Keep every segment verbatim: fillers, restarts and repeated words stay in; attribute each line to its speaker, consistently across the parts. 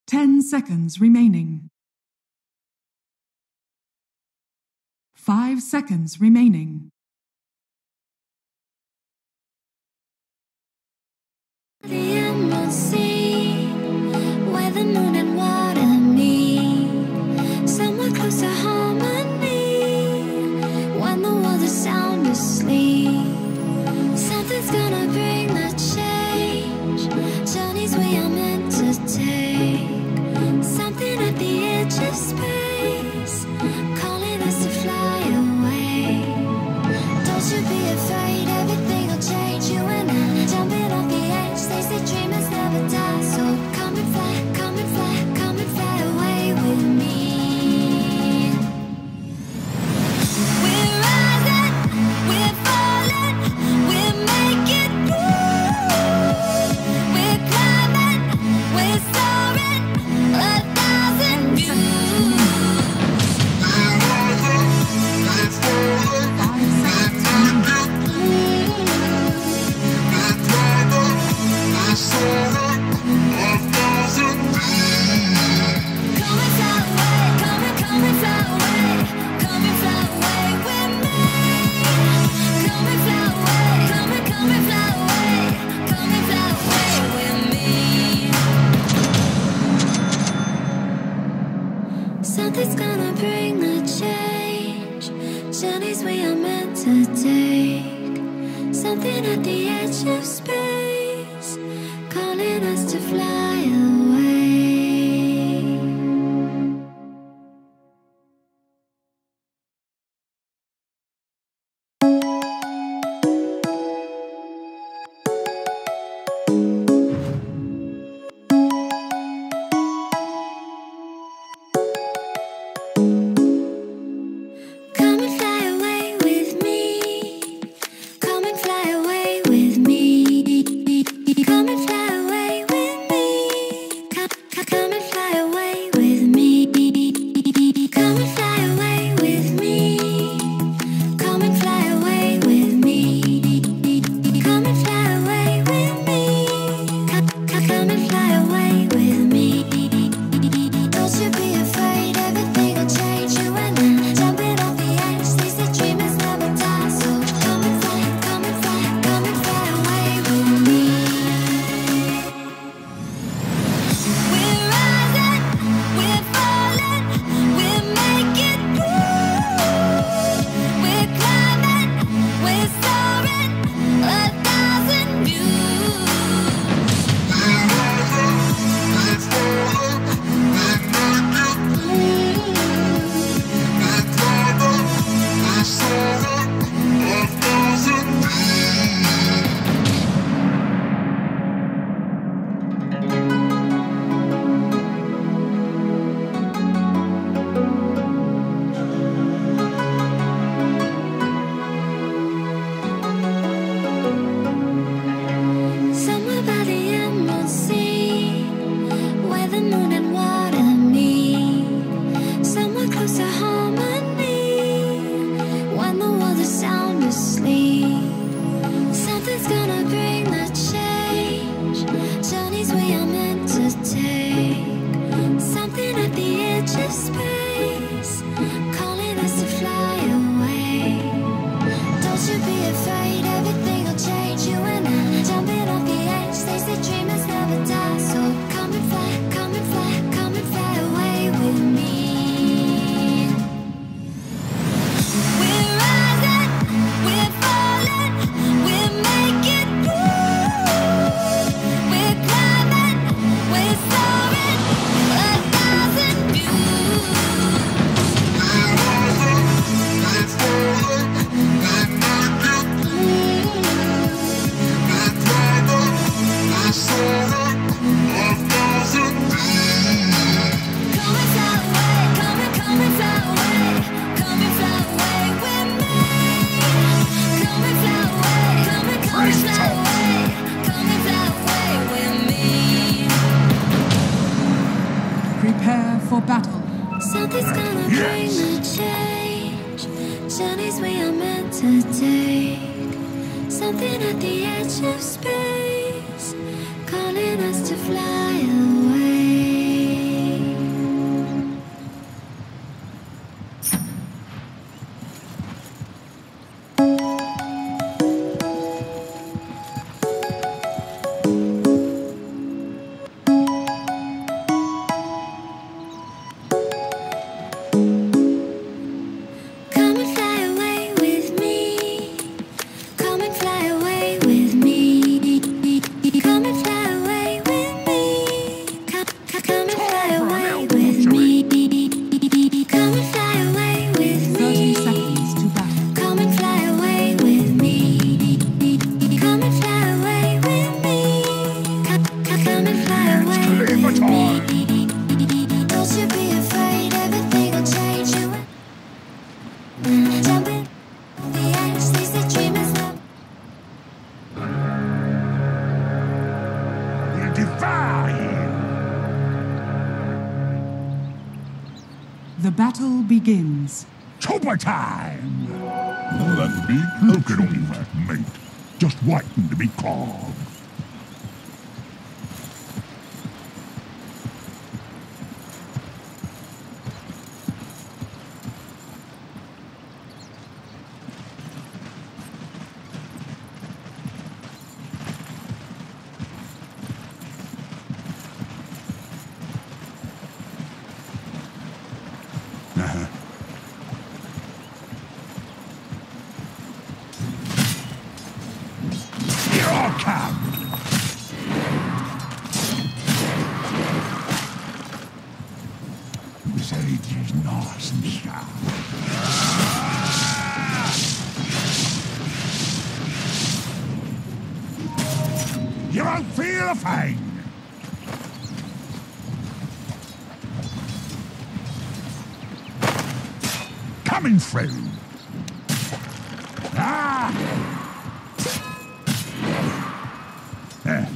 Speaker 1: Ten seconds remaining. Five seconds remaining.
Speaker 2: The emerald sea, where the moon and water meet, somewhere close to harmony, when the world is sound asleep. Something's gonna bring the change, journeys we are meant to take, something at the edge of space, calling us to fly away. Don't you be afraid, everything will change. You and I, jumping off the edge. They say dreamers never die, so come and fly, come and fly, come and fly away with me. We're rising, we're falling, we're making moves. We're climbing, we're soaring, a thousand views. We're rising, we're falling, we're making moves. We're climbing, we're soaring, a thousand views. Come and fly away, come and come and fly away, come and fly away with me. Come and fly away, come and come and fly away, come and fly away with me. Something's gonna bring the change, journeys we are meant to take, something at the edge of space, calling us to fly away. Come and fly away with me. Come and fly away with me. Come and fly away with me. Come, come, come and fly away with me. Come and fly away with me. Come and fly away with me. Come and fly away with me. Come, come, come and fly away with me. Don't you be afraid, everything will change. You and I, jumping off the edge. They say dreamers never die, so come and fly, come and fly, come and fly away with me. We're rising, we're falling, we're making moves. We're climbing, we're soaring, a thousand views. We're rising, we're falling, we're making moves. We're climbing, we're soaring, a thousand views. Somewhere by the emerald sea, where the moon and water meet, somewhere close to harmony, when the world is sound asleep. Something's gonna bring the change, journeys we are meant to take, something at the edge of space, calling us to fly away. Don't you be afraid, everything will change. You and I, jumping off the edge. They say dreamers never die, so come and fly, come and fly, come and fly away with me. We're rising, we're falling, we're making moves. We're climbing, we're soaring, a thousand views. We're rising, we're falling, we're making moves. We're climbing, we're soaring, a thousand views. Come and fly away, come and come and fly away, come and fly away with me. Come and fly away, come and come and fly away, come and fly away with me.
Speaker 1: Prepare for battle.
Speaker 2: Something's gonna bring the change, journeys we are meant to take, something at the edge of space, calling us to fly away.
Speaker 1: battle begins.
Speaker 3: Chopper time! Oh, that big look at all that, mate. Just waiting to be carved. This age is nice and sharp. You won't feel a thing. Coming through. Ah! Eh.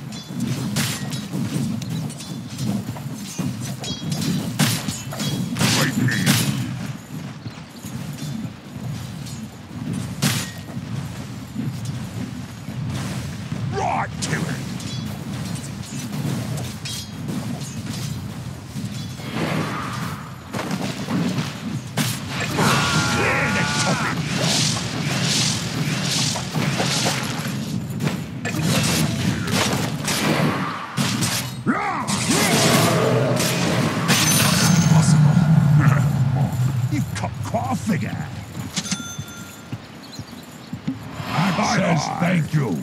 Speaker 3: Right to it. Clear the topic. You've cut quite a figure. I says thank you.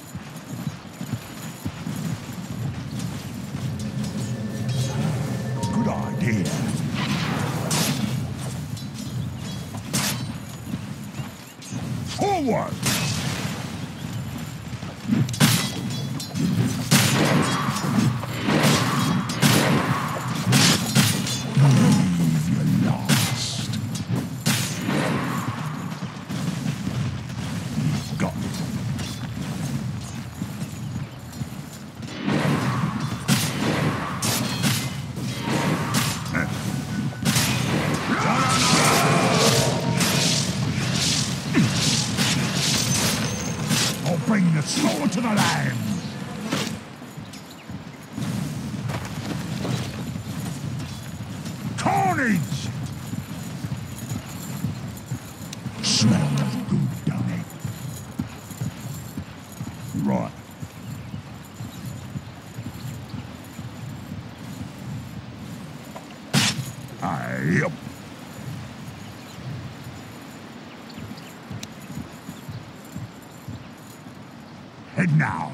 Speaker 3: Good idea. Forward! Believe you're lost. You've got it. I'll bring the sword to the land. Carnage! Smells good, don't it? Right. Aye, yep. Heading out.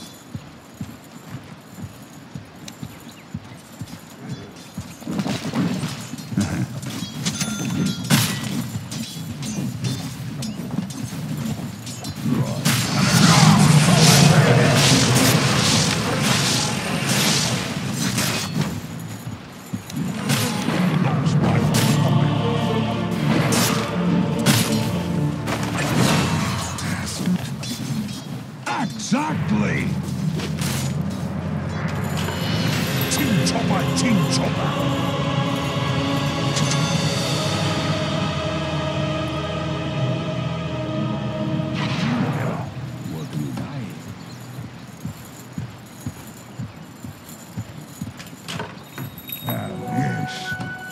Speaker 3: Exactly! Tin chopper, tin chopper! What do you like? Ah, yes.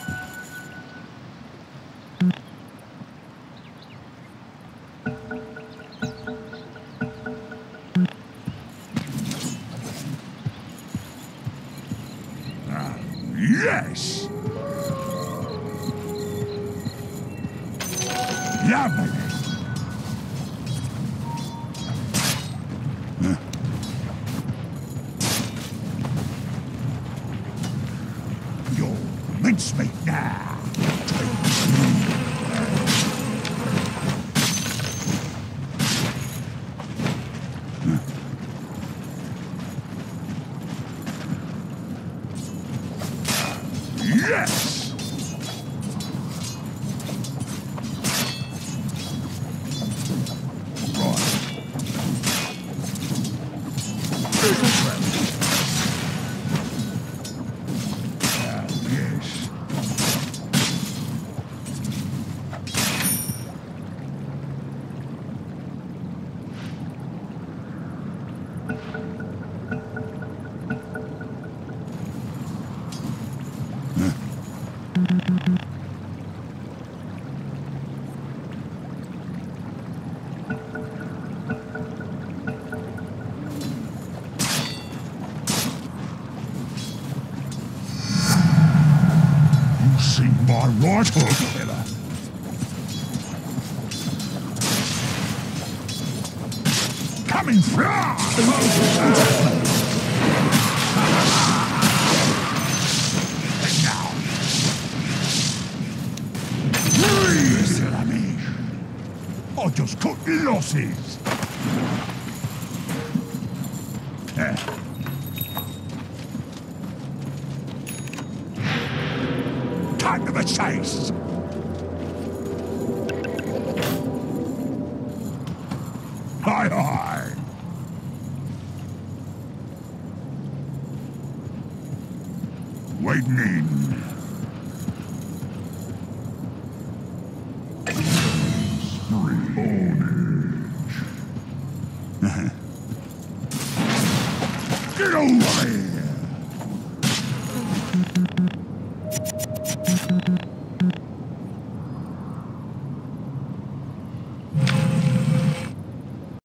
Speaker 3: Yes! Lovely! Huh? You're mincemeat now! Yes! Right. Ah, yes. my right hook, fella. Coming through! Now. Please, enemy. I just cut your losses. Eh. Time to the chase! Hi, hi! Waiting in. Spring orange. Get over here!